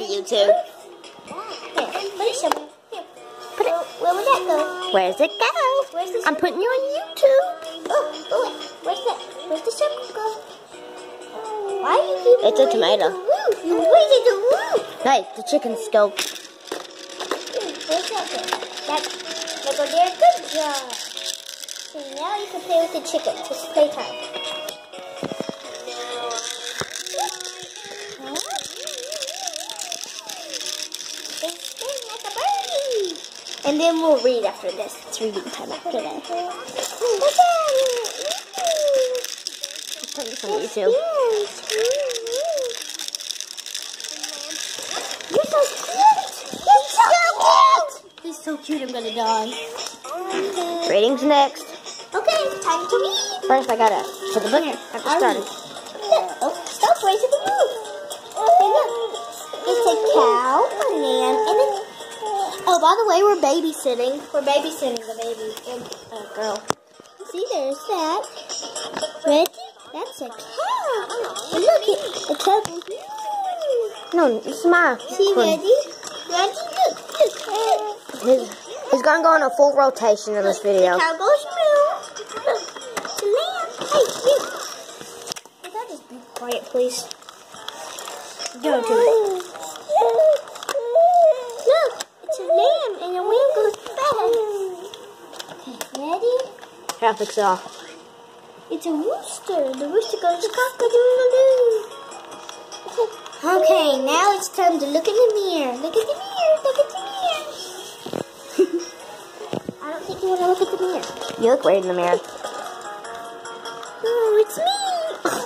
YouTube. Here, put it somewhere. Here. Put it. Where would that go? Where's it go? Where's the I'm putting you on YouTube. Oh, where's that? Where's the circle go? Why do you keep It's a tomato. the roof? You raised the roof. Hey, the chickens go. Where's that go? That go there. Good job. So now you can play with the chickens. It's playtime. And then we'll read after this. It's reading time after that. Put this on YouTube. You're so cute! He's so cute! He's so cute, I'm gonna die. Reading's next. Okay, time to read. First, I gotta put the book here. Get started. Oh, stop raising the roof. Okay, look. It's a cow, a lamb, and a... Oh, by the way, we're babysitting. We're babysitting the baby girl. See, there's that. Ready? That's a cow. And look, it's a... No, it's mine. See, ready? Ready? Look. He's gonna go on a full rotation in this video. The cow goes moo. Look, the lamb. Hey, you. Can I just be quiet, please? Don't do it. Look, it's a lamb, and the lamb goes fast. Okay, ready? Here, I'll fix it off. It's a rooster. The rooster goes cock-a-doodle-doo. Okay, now it's time to look in the mirror. Look at the mirror. Look at the mirror. I don't think you want to look at the mirror. You look weird in the mirror. Oh, it's me.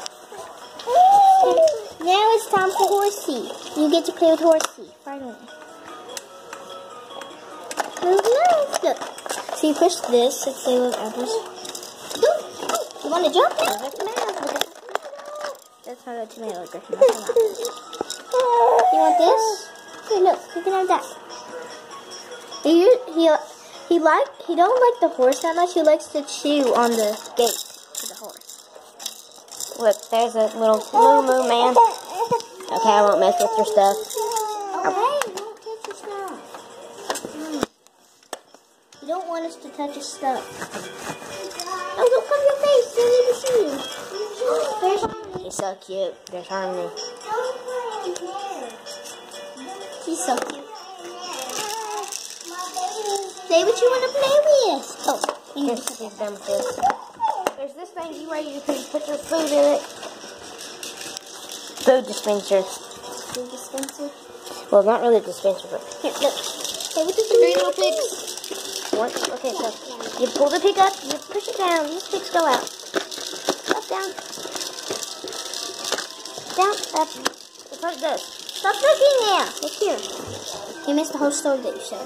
Now it's time for Horsey. You get to play with Horsey, finally. Look. So you push this and play with apples. You want to jump now? That's how the tomato is. You want this? Hey, look, you can have that. He don't like the horse that much. He likes to chew on the gate to the horse. Look, there's a little moo man. Okay, I won't mess with your stuff. Okay, don't touch your stuff. You don't want us to touch your stuff. Oh, don't cover your face. They need to see you. There's Harmony. He's so cute. There's Harmony. She's so cute. Play what you want to play with. Oh, He's done with this. There's this thing you ready to put your food in it. Food dispenser. Food dispenser? Well, not really a dispenser, but Here, look. Play with the three little pigs. One. Okay, so you pull the pig up, you push it down, these pigs go out. Up, down. Down, up. It's like this. Stop looking there. Look here. You missed the whole story that you said.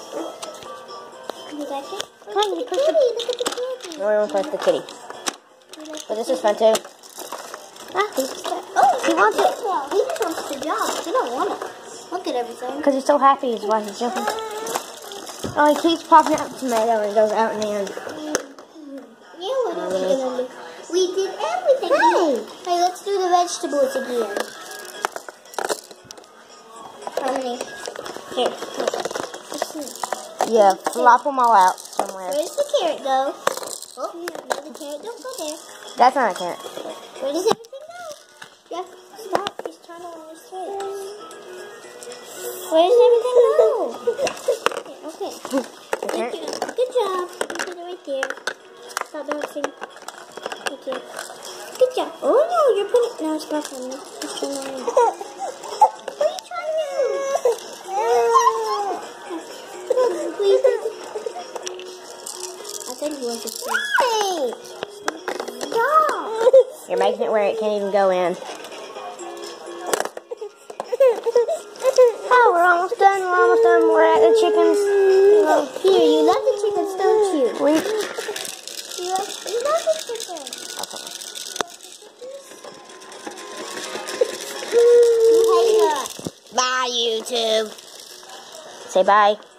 You like it? Come on, you push the Look at the kitty. No, I won't push the kitty. But this is fun too. Oh, He wants it. He just wants to jump. He don't want to look at everything. Because he's so happy is why he's jumping. Oh, he keeps popping out the tomato and goes out in the end. Yeah, what else are you gonna do? We did everything. Hey, let's do the vegetables again. Harmony. Here. Yeah, flop them all out somewhere. Where does the carrot go? Oh, no, the carrot don't go there. That's not a carrot. Where does everything go? Yeah, stop. He's trying to always say it. Where does everything go? Okay. Thank you. Good job. You put it right there. Stop bouncing. Right there. Good job. Oh no, you're putting... No, it's not funny. It's too annoying. What are you trying to do? Please. I think you want to see. Stop. You're making it where it can't even go in. Oh, we're almost done. We're almost done. We're at the chickens. Here, you love the chickens, don't you? You love the chickens. Okay. You hate her. Bye, YouTube. Say bye.